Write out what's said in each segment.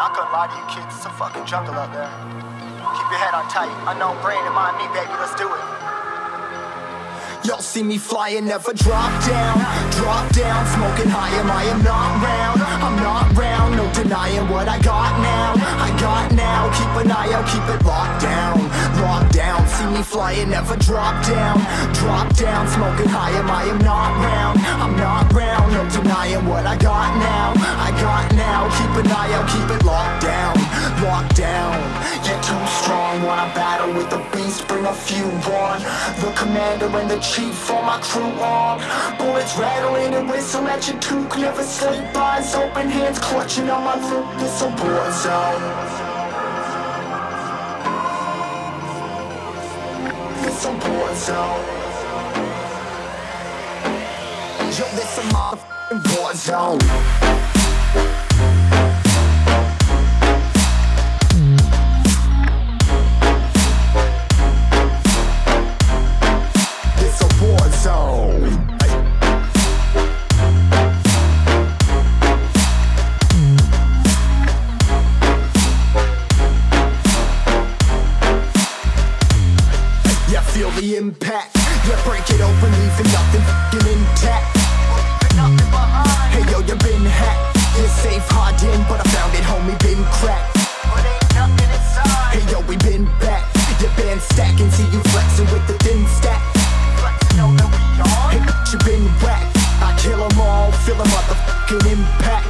Not gonna lie to you kids, it's a fucking jungle out there. Keep your head on tight. Unknown brain and mind me, baby, let's do it. Y'all see me flying, never drop down. Drop down, smoking high, I am not round. I'm not round, no denying what I got now. I got now, keep an eye out, keep it locked down. Locked down, see me flying, never drop down. Drop down, smoking high, I am not round. I'm not round, no denying what I got now. I got now, keep an eye out, keep it locked down. Locked down, you're too strong. Wanna battle with the beast, bring a few on. The commander and the chief for my crew on. Bullets rattling and whistle at your toque. Never sleep, eyes open, hands clutching on my loot. This a war zone. This a war zone. Yo, this a motherfucking war zone. Feel the impact, yeah, break it open, leaving nothing f***ing intact. Hey yo, you been hacked, you're safe, hard in, but I found it, homie, been cracked. Hey yo, we been back, your band stacking, see you flexing with the thin stack. Hey, you been whacked, I kill them all, feel a motherfucking impact.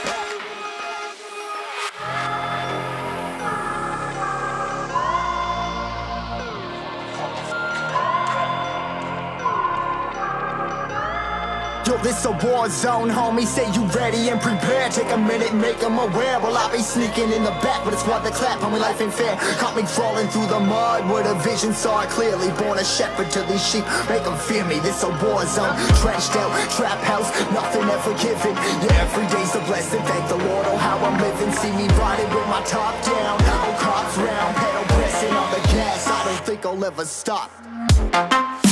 Yo, this a war zone, homie, say you ready and prepared. Take a minute, make them aware. Well, I be sneaking in the back, but it's what the clap, homie, life ain't fair. Caught me crawling through the mud with a vision, saw it clearly. Born a shepherd to these sheep, make them fear me. This a war zone, trenched out, trap house, nothing ever given. Yeah, every day's a blessing, thank the Lord, oh how I'm living. See me riding with my top down, oh cops round, pedal pressing on the gas. I don't think I'll ever stop.